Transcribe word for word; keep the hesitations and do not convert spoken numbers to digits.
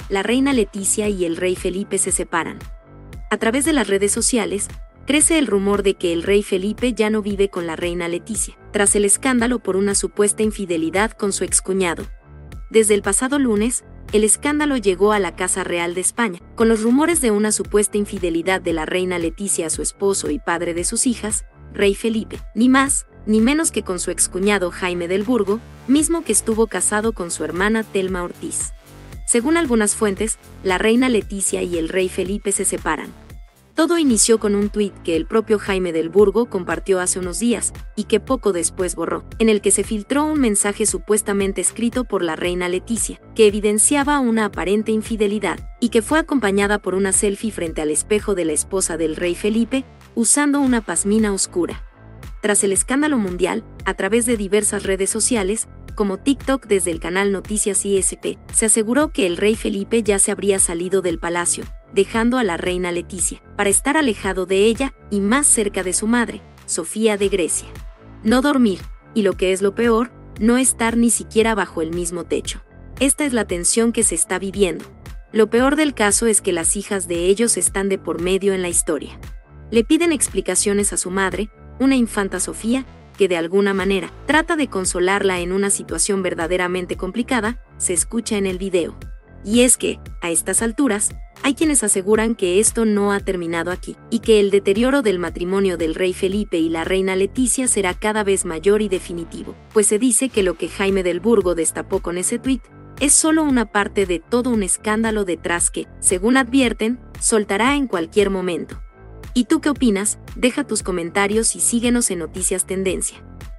la reina Leticia y el rey Felipe se separan. A través de las redes sociales, crece el rumor de que el rey Felipe ya no vive con la reina Leticia, tras el escándalo por una supuesta infidelidad con su excuñado. Desde el pasado lunes, el escándalo llegó a la Casa Real de España, con los rumores de una supuesta infidelidad de la reina Leticia a su esposo y padre de sus hijas, rey Felipe, ni más ni menos que con su excuñado Jaime del Burgo, mismo que estuvo casado con su hermana Telma Ortiz. Según algunas fuentes, la reina Leticia y el rey Felipe se separan. Todo inició con un tuit que el propio Jaime del Burgo compartió hace unos días, y que poco después borró, en el que se filtró un mensaje supuestamente escrito por la reina Leticia, que evidenciaba una aparente infidelidad, y que fue acompañada por una selfie frente al espejo de la esposa del rey Felipe, usando una pasmina oscura. Tras el escándalo mundial, a través de diversas redes sociales, como TikTok desde el canal Noticias I S P, se aseguró que el rey Felipe ya se habría salido del palacio, dejando a la reina Leticia, para estar alejado de ella y más cerca de su madre, Sofía de Grecia. No dormir, y lo que es lo peor, no estar ni siquiera bajo el mismo techo. Esta es la tensión que se está viviendo. Lo peor del caso es que las hijas de ellos están de por medio en la historia. Le piden explicaciones a su madre, una infanta Sofía, que de alguna manera trata de consolarla en una situación verdaderamente complicada, se escucha en el video. Y es que, a estas alturas, hay quienes aseguran que esto no ha terminado aquí, y que el deterioro del matrimonio del rey Felipe y la reina Leticia será cada vez mayor y definitivo, pues se dice que lo que Jaime del Burgo destapó con ese tuit es solo una parte de todo un escándalo detrás que, según advierten, soltará en cualquier momento. ¿Y tú qué opinas? Deja tus comentarios y síguenos en Noticias Tendencia.